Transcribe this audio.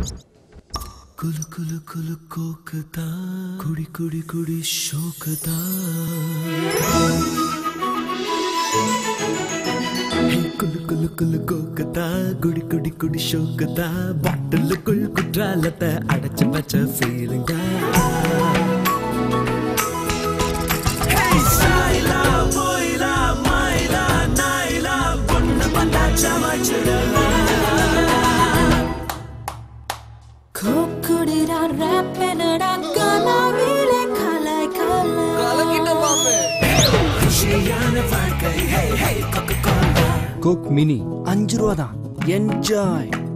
குலு குலு குலு கோக்குதா குடி குடி குடி ஷோக்குதா குலு குலு குலு கோக்குதா குடி குடி குடி ஷோக்குதா பாட்டிலுக்குள் குற்றாலத்தை அடைச்சு வச்ச ஃபீலிங்கா Kokudira rappenada gana vile kalai kalai கலக்கிட்ட பாம்பு குஷியான வாழ்க்கை hey hey Coca-Cola Coke mini 5 ரூபா தான் என்ஜாய்